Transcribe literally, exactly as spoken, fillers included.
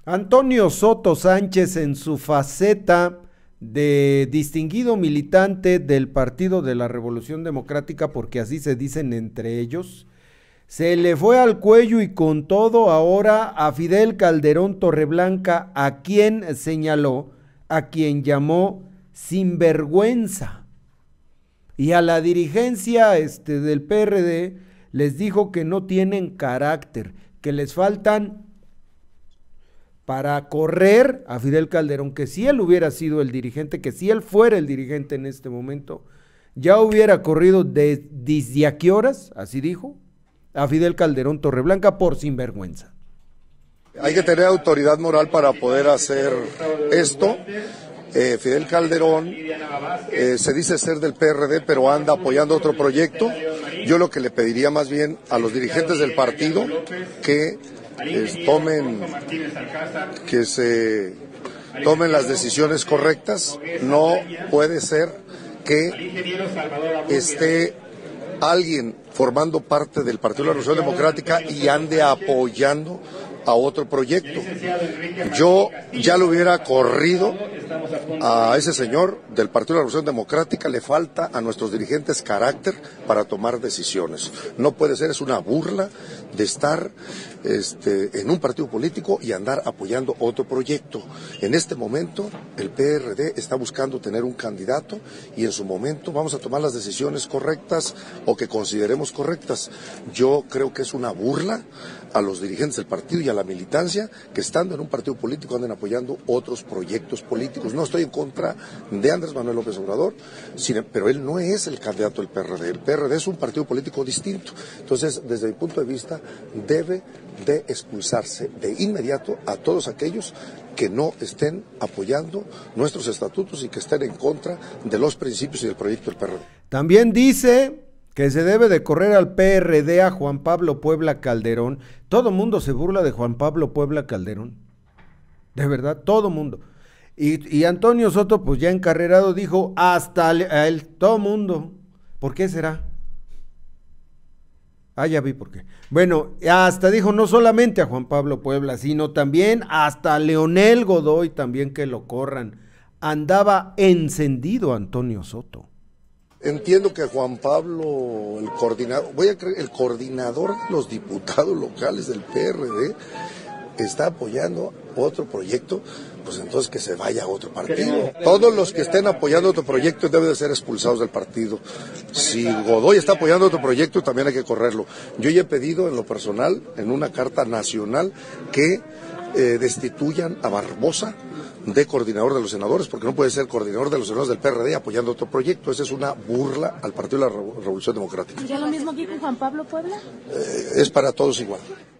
Antonio Soto Sánchez, en su faceta de distinguido militante del Partido de la Revolución Democrática, porque así se dicen entre ellos, se le fue al cuello y con todo ahora a Fidel Calderón Torreblanca, a quien señaló, a quien llamó sinvergüenza, y a la dirigencia este, del P R D les dijo que no tienen carácter, que les faltan para correr a Fidel Calderón, que si él hubiera sido el dirigente, que si él fuera el dirigente en este momento, ya hubiera corrido de, desde a qué horas, así dijo, a Fidel Calderón Torreblanca por sinvergüenza. Hay que tener autoridad moral para poder hacer esto. Eh, Fidel Calderón eh, se dice ser del P R D, pero anda apoyando otro proyecto. Yo lo que le pediría más bien a los dirigentes del partido que eh, tomen, que se tomen las decisiones correctas. No puede ser que esté alguien formando parte del Partido de la Revolución Democrática y ande apoyando a otro proyecto. Yo ya lo hubiera corrido a ese señor del Partido de la Revolución Democrática. Le falta a nuestros dirigentes carácter para tomar decisiones. No puede ser, es una burla de estar este, en un partido político y andar apoyando otro proyecto. En este momento el P R D está buscando tener un candidato y en su momento vamos a tomar las decisiones correctas o que consideremos correctas. Yo creo que es una burla a los dirigentes del partido y a la militancia que estando en un partido político anden apoyando otros proyectos políticos. No estoy en contra de Andrés Manuel López Obrador, pero él no es el candidato del P R D. El P R D es un partido político distinto. Entonces, desde mi punto de vista, debe de expulsarse de inmediato a todos aquellos que no estén apoyando nuestros estatutos y que estén en contra de los principios y del proyecto del P R D. También dice que se debe de correr al P R D a Juan Pablo Puebla Calderón. Todo mundo se burla de Juan Pablo Puebla Calderón. De verdad, todo mundo. Y, y Antonio Soto, pues ya encarrerado, dijo hasta a él, todo mundo. ¿Por qué será? Ah, ya vi por qué. Bueno, hasta dijo no solamente a Juan Pablo Puebla, sino también hasta a Leonel Godoy también que lo corran. Andaba encendido Antonio Soto. Entiendo que Juan Pablo, el coordinador, voy a creer, el coordinador de los diputados locales del P R D, está apoyando otro proyecto, pues entonces que se vaya a otro partido. Todos los que estén apoyando otro proyecto deben de ser expulsados del partido. Si Godoy está apoyando otro proyecto, también hay que correrlo. Yo ya he pedido en lo personal, en una carta nacional, que eh, destituyan a Barbosa de coordinador de los senadores, porque no puede ser coordinador de los senadores del P R D apoyando otro proyecto. Esa es una burla al Partido de la Revolución Democrática. ¿Ya lo mismo aquí con Juan Pablo Puebla? Eh, es para todos igual.